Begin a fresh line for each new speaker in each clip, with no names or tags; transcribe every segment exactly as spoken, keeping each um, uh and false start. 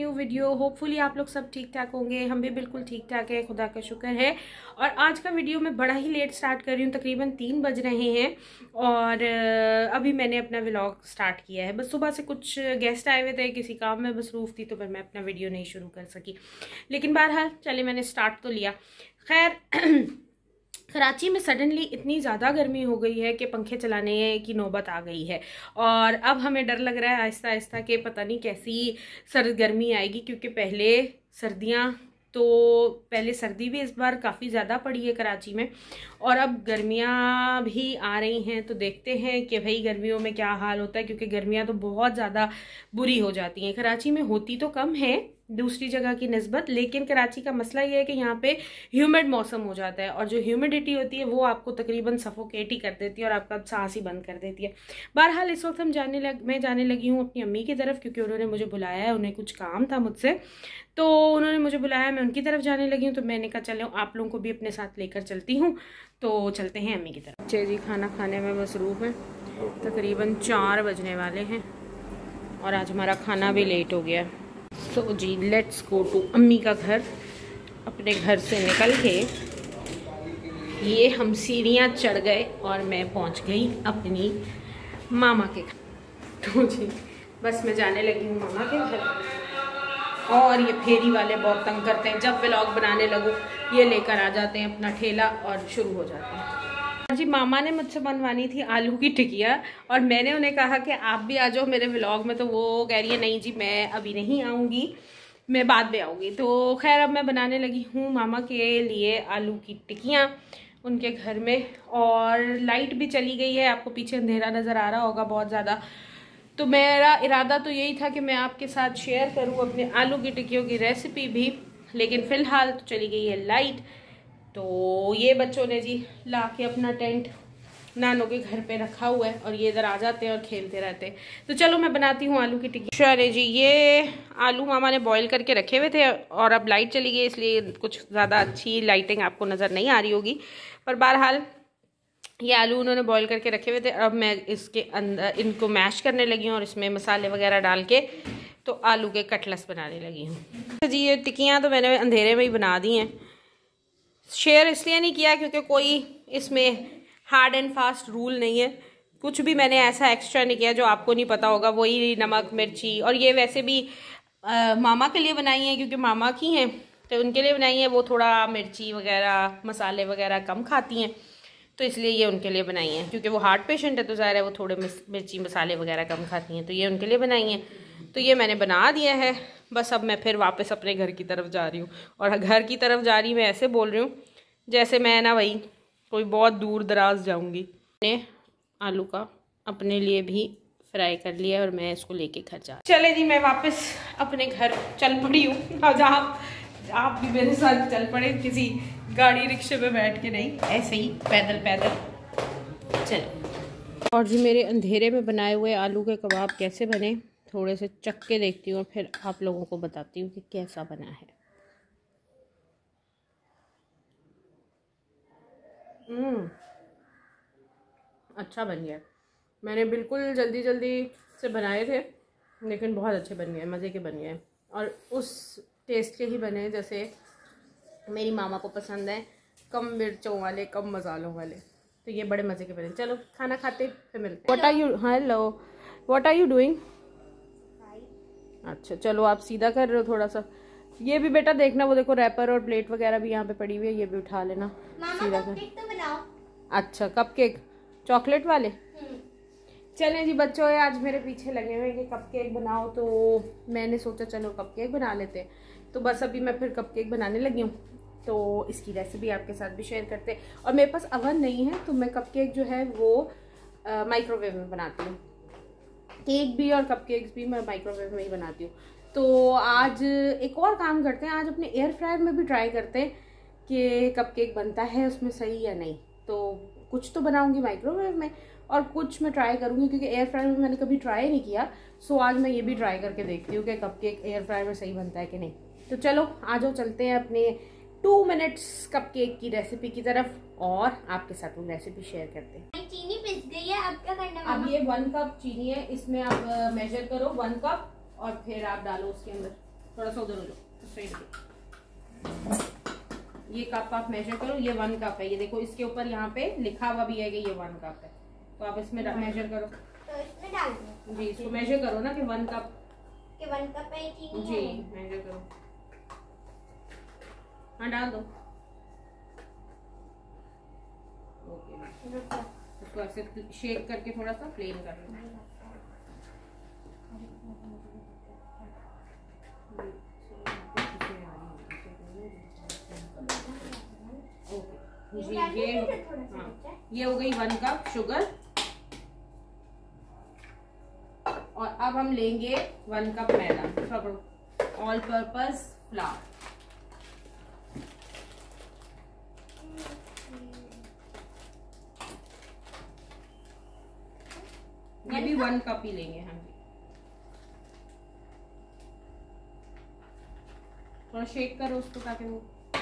New video. Hopefully आप लोग सब ठीक ठाक होंगे, हम भी बिल्कुल ठीक ठाक है, खुदा का शुक्र है। और आज का वीडियो मैं बड़ा ही लेट स्टार्ट कर रही हूँ, तकरीबन तीन बज रहे हैं और अभी मैंने अपना व्लॉग स्टार्ट किया है। बस सुबह से कुछ गेस्ट आए हुए थे, किसी काम में मसरूफ़ थी, तो फिर मैं अपना वीडियो नहीं शुरू कर सकी। लेकिन बहरहाल चले, मैंने स्टार्ट तो लिया। खैर कराची में सडनली इतनी ज़्यादा गर्मी हो गई है कि पंखे चलाने की नौबत आ गई है और अब हमें डर लग रहा है आहिस्ता आहिस्ता कि पता नहीं कैसी सर्द गर्मी आएगी, क्योंकि पहले सर्दियाँ तो पहले सर्दी भी इस बार काफ़ी ज़्यादा पड़ी है कराची में और अब गर्मियाँ भी आ रही हैं। तो देखते हैं कि भाई गर्मियों में क्या हाल होता है, क्योंकि गर्मियाँ तो बहुत ज़्यादा बुरी हो जाती हैं। कराची में होती तो कम है दूसरी जगह की निस्बत, लेकिन कराची का मसला ये है कि यहाँ पे ह्यूमिड मौसम हो जाता है और जो ह्यूमिडिटी होती है वो आपको तकरीबन सफोकेट ही कर देती है और आपका सांस ही बंद कर देती है। बहरहाल इस वक्त हम जाने लग मैं जाने लगी हूँ अपनी अम्मी की तरफ, क्योंकि उन्होंने मुझे बुलाया है, उन्हें कुछ काम था मुझसे, तो उन्होंने मुझे बुलाया, मैं उनकी तरफ जाने लगी हूँ। तो मैंने कहा चलो आप लोगों को भी अपने साथ लेकर चलती हूँ, तो चलते हैं अम्मी की तरफ। बच्चे जी खाना खाने में मसरूफ़ हैं, तकरीबन चार बजने वाले हैं और आज हमारा खाना भी लेट हो गया। सो so, जी लेट्स गो टू अम्मी का घर। अपने घर से निकल के ये हम सीढ़ियाँ चढ़ गए और मैं पहुंच गई अपनी मामा के घर। तो जी बस मैं जाने लगी हूँ मामा के घर और ये फेरी वाले बहुत तंग करते हैं, जब व्लॉग बनाने लगूँ ये लेकर आ जाते हैं अपना ठेला और शुरू हो जाते हैं। जी मामा ने मुझसे बनवानी थी आलू की टिकिया और मैंने उन्हें कहा कि आप भी आ जाओ मेरे व्लॉग में, तो वो कह रही है नहीं जी मैं अभी नहीं आऊँगी, मैं बाद में आऊँगी। तो खैर अब मैं बनाने लगी हूँ मामा के लिए आलू की टिकियाँ उनके घर में। और लाइट भी चली गई है, आपको पीछे अंधेरा नज़र आ रहा होगा बहुत ज़्यादा। तो मेरा इरादा तो यही था कि मैं आपके साथ शेयर करूँ अपने आलू की टिकियों की रेसिपी भी, लेकिन फ़िलहाल तो चली गई है लाइट। तो ये बच्चों ने जी ला के अपना टेंट नानों के घर पे रखा हुआ है और ये इधर आ जाते हैं और खेलते रहते हैं। तो चलो मैं बनाती हूँ आलू की टिक्की। अरे जी ये आलू मामा ने बॉईल करके रखे हुए थे और अब लाइट चली गई, इसलिए कुछ ज़्यादा अच्छी लाइटिंग आपको नज़र नहीं आ रही होगी, पर बहरहाल ये आलू उन्होंने बॉईल करके रखे हुए थे। अब मैं इसके अंदर इनको मैश करने लगी हूँ और इसमें मसाले वगैरह डाल के तो आलू के कटलेट्स बनाने लगी हूँ। जी ये टिक्कियाँ तो मैंने अंधेरे में ही बना दी हैं। शेयर इसलिए नहीं किया क्योंकि कोई इसमें हार्ड एंड फास्ट रूल नहीं है, कुछ भी मैंने ऐसा एक्स्ट्रा नहीं किया जो आपको नहीं पता होगा। वही नमक मिर्ची, और ये वैसे भी आ, मामा के लिए बनाई हैं क्योंकि मामा की हैं तो उनके लिए बनाई हैं। वो थोड़ा मिर्ची वगैरह मसाले वगैरह कम खाती हैं, तो इसलिए ये उनके लिए बनाई हैं। क्योंकि वो हार्ट पेशेंट है तो ज़ाहिर है वो थोड़े मिर्ची मसाले वगैरह कम खाती हैं, तो ये उनके लिए बनाई हैं। तो ये मैंने बना दिया है, बस अब मैं फिर वापस अपने घर की तरफ जा रही हूँ। और घर की तरफ जा रही मैं ऐसे बोल रही हूँ जैसे मैं ना वही कोई बहुत दूर दराज जाऊँगी। मैंने आलू का अपने लिए भी फ्राई कर लिया और मैं इसको लेके घर जा चले जी मैं वापस अपने घर चल पड़ी हूँ। आज आप आप भी मेरे साथ चल पड़े, किसी गाड़ी रिक्शे में बैठ के नहीं, ऐसे ही पैदल पैदल चलो। और जी मेरे अंधेरे में बनाए हुए आलू के कबाब कैसे बने थोड़े से चख के देखती हूँ, फिर आप लोगों को बताती हूँ कि कैसा बना है। हम्म अच्छा बन गया। मैंने बिल्कुल जल्दी जल्दी से बनाए थे लेकिन बहुत अच्छे बन गए, मज़े के बन गए और उस टेस्ट के ही बने जैसे मेरी मामा को पसंद है, कम मिर्चों वाले कम मसालों वाले। तो ये बड़े मज़े के बने। चलो खाना खाते फिर मिलते हैं। What are you hello what are you doing? अच्छा चलो आप सीधा कर रहे हो थोड़ा सा। ये भी बेटा देखना, वो देखो रैपर और प्लेट वगैरह भी यहाँ पे पड़ी हुई है, ये भी उठा लेना। सीधा कर। तो बनाओ। अच्छा कपकेक चॉकलेट वाले। चलें जी बच्चों आज मेरे पीछे लगे हुए कि कपकेक बनाओ, तो मैंने सोचा चलो कपकेक बना लेते हैं। तो बस अभी मैं फिर कपकेक बनाने लगी हूँ, तो इसकी रेसिपी आपके साथ भी शेयर करते हैं। और मेरे पास अवन नहीं है तो मैं कपकेक जो है वो माइक्रोवेव में बनाती हूँ। केक भी और कपकेक्स भी मैं माइक्रोवेव में ही बनाती हूँ। तो आज एक और काम करते हैं, आज अपने एयर फ्रायर में भी ट्राई करते हैं कि कपकेक बनता है उसमें सही या नहीं। तो कुछ तो बनाऊंगी माइक्रोवेव में और कुछ मैं ट्राई करूंगी, क्योंकि एयर फ्रायर में मैंने कभी ट्राई नहीं किया। सो आज मैं ये भी ट्राई करके देखती हूँ कि कपकेक एयर फ्रायर में सही बनता है कि नहीं। तो चलो आ जाओ चलते हैं अपने टू मिनट्स कपकेक की रेसिपी की तरफ और आपके साथ वो रेसिपी शेयर करते हैं।
चीनी पिस गई है, अब क्या करना है?
अब ये वन कप चीनी है, इसमें आप मेजर करो वन कप और फिर आप डालो उसके अंदर थोड़ा सा उधर हो जाओ, साइड पे। ये कप आप मेजर करो, ये वन कप है। ये देखो इसके ऊपर यहाँ पे लिखा हुआ भी है कि ये वन कप है, तो आप इसमें मेजर करो।
तो इसमें डाल दो
जी, इसको मेजर करो ना कि वन कप
कि वन कप है चीनी
जी,
है।
मेजर करो। हाँ डाल दो। ओके, इसको ऐसे शेक करके थोड़ा सा प्लेन कर लो। जी, ये हाँ, ये हो गई वन कप शुगर। और अब हम लेंगे वन कप मैदा, ऑल पर्पस फ्लावर। ये भी वन कप ही लेंगे। हाँ जी, थोड़ा शेक करो उसको ताकि वो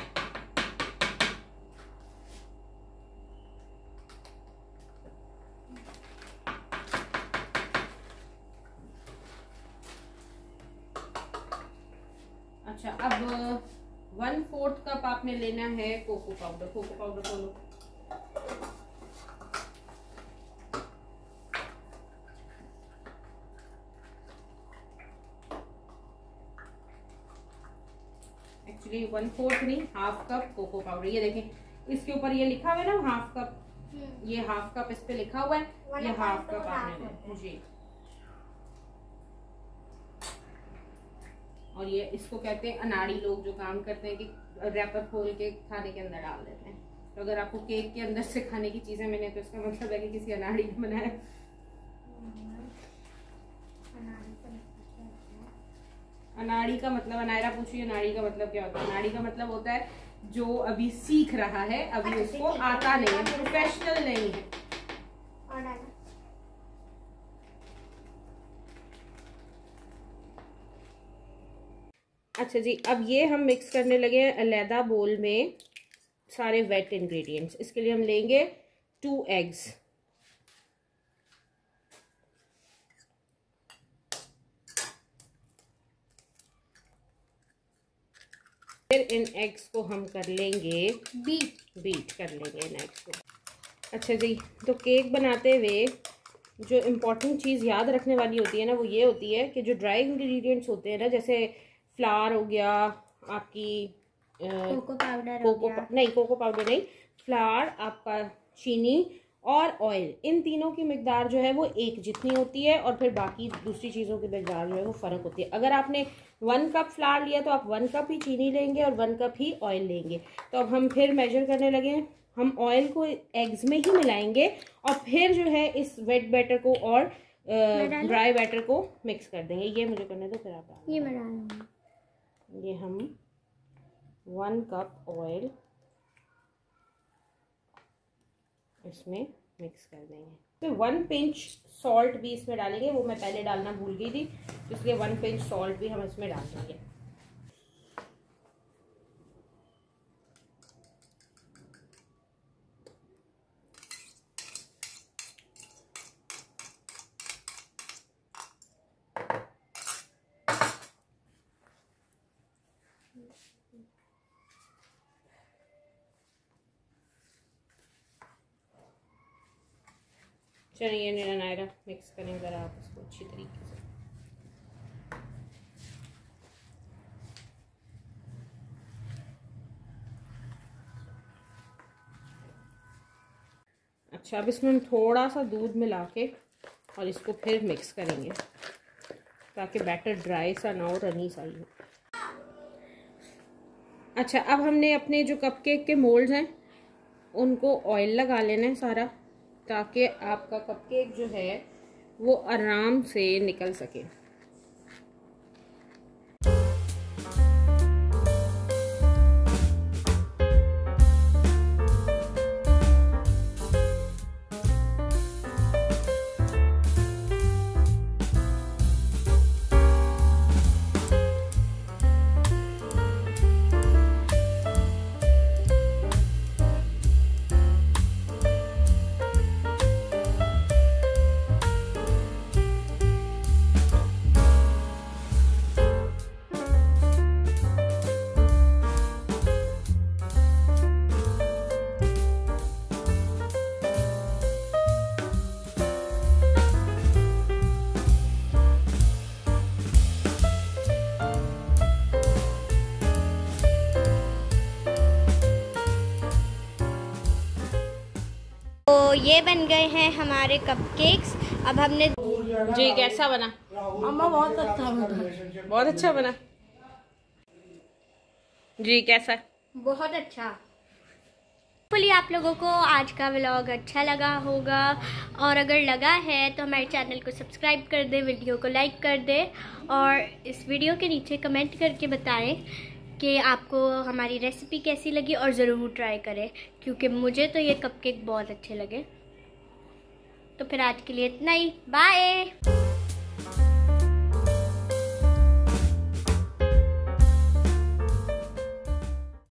अच्छा। अब वन फोर्थ कप आपने लेना है कोको पाउडर। कोको पाउडर खोलो। एक्चुअली वन फोर्थ नहीं, हाफ कप कोको पाउडर। ये देखें इसके ऊपर ये लिखा हुआ है ना हाफ कप, ये हाफ कप इस पे लिखा हुआ है, ये हाफ कप आपने लेना जी। और ये इसको कहते हैं अनाड़ी लोग, जो काम करते हैं कि रैपर खोल के खाने के अंदर डाल देते हैं। तो अगर आपको केक के अंदर से खाने की चीजें मिले तो इसका मतलब है कि किसी अनाड़ी ने बनाया। अनाड़ी का मतलब, अनायरा पूछिए अनाड़ी का मतलब क्या होता है? अनाड़ी का मतलब होता है जो अभी सीख रहा है, अभी उसको आता नहीं है, प्रोफेशनल नहीं है। अच्छा जी, अब ये हम मिक्स करने लगे हैं अलहदा बोल में सारे वेट इंग्रेडिएंट्स। इसके लिए हम लेंगे टू एग्स। फिर इन एग्स को हम कर लेंगे बीट बीट कर लेंगे इन एग्स को। अच्छा जी, तो केक बनाते हुए जो इम्पोर्टेंट चीज़ याद रखने वाली होती है ना, वो ये होती है कि जो ड्राई इंग्रेडिएंट्स होते हैं ना, जैसे फ्लावर हो गया, आपकी
कोको पाउडर
कोको नहीं कोको पाउडर नहीं फ्लावर, आपका चीनी और ऑयल, इन तीनों की मिकदार जो है वो एक जितनी होती है, और फिर बाकी दूसरी चीज़ों की मिकदार जो है वो फ़र्क होती है। अगर आपने वन कप फ्लावर लिया तो आप वन कप ही चीनी लेंगे और वन कप ही ऑयल लेंगे। तो अब हम फिर मेजर करने लगे हैं। हम ऑयल को एग्स में ही मिलाएंगे और फिर जो है इस वेट बैटर को और ड्राई बैटर को मिक्स कर देंगे। ये मुझे करने दो, फिर आप डाल।
ये मैं डालूंगी।
ये हम वन कप ऑयल इसमें मिक्स कर देंगे। फिर वन पिंच सॉल्ट भी इसमें डालेंगे, वो मैं पहले डालना भूल गई थी, इसलिए वन पिंच सॉल्ट भी हम इसमें डाल देंगे। चलिए नायरा मिक्स करें ज़रा आप इसको अच्छी तरीके से। अच्छा, अब इसमें हम थोड़ा सा दूध मिला के और इसको फिर मिक्स करेंगे ताकि बैटर ड्राई सा ना हो, रनी सा ही हो। अच्छा, अब हमने अपने जो कपकेक के मोल्ड्स हैं उनको ऑयल लगा लेना है सारा, ताकि आपका कपकेक जो है वो आराम से निकल सके।
ये बन गए हैं हमारे कपकेक्स। अब हमने
जी कैसा बना?
अम्मा बहुत अच्छा बना।
बहुत अच्छा बना जी। कैसा?
बहुत अच्छा। होपफुली आप लोगों को आज का व्लॉग अच्छा लगा होगा, और अगर लगा है तो हमारे चैनल को सब्सक्राइब कर दे, वीडियो को लाइक कर दे, और इस वीडियो के नीचे कमेंट करके बताएं कि आपको हमारी रेसिपी कैसी लगी, और ज़रूर ट्राई करें क्योंकि मुझे तो ये कपकेक बहुत अच्छे लगे। तो फिर आज के लिए इतना ही, बाय।